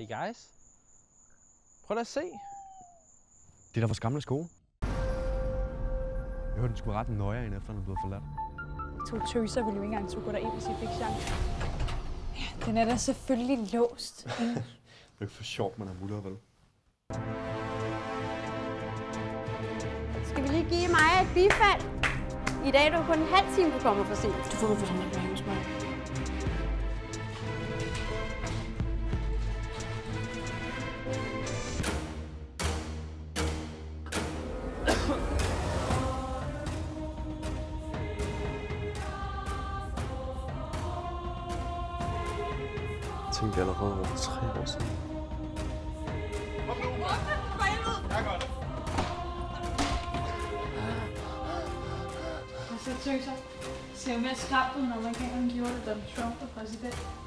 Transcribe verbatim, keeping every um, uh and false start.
Hey guys. Prøv da at se. Det er da vores gamle skole. Jeg hørte, den skulle rette nøje ind efter, den blev forladt. To tøser ville jo ikke engang skulle gå derind, hvis I fik chance. Ja, den er da selvfølgelig låst. Det er ikke for sjovt, man har muller, vel? Skal vi lige give mig et bifald? I dag er du kun en halv time, du kommer for sent. Du får du for sådan ikke hos mig. Jeg tænkte allerede over tre år siden. Så tøser. Det ser jo mere skræmt ud, når man kan gjorde det, da Trump var præsident.